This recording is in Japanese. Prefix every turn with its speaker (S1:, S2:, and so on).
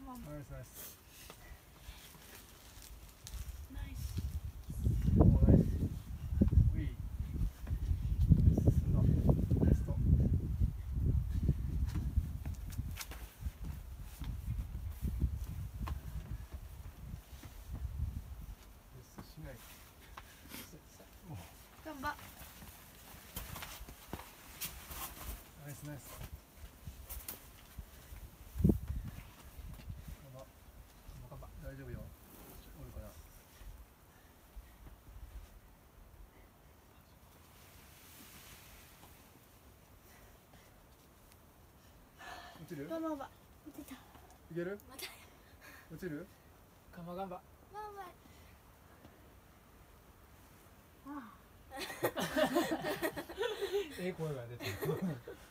S1: ママ。
S2: ナイスナイス。
S1: ナイス。
S2: おーナイス。ウィー。進んだ。ナイスと。レスしない。お
S1: 頑張。
S2: ナイスナイス。大丈夫よ。おるから。落ちる？
S1: ママは。出た。
S2: いける？
S1: また。
S2: 落ちる？
S3: ガンバガンバ。
S1: ママ。ああ。
S3: ええ声が出てる。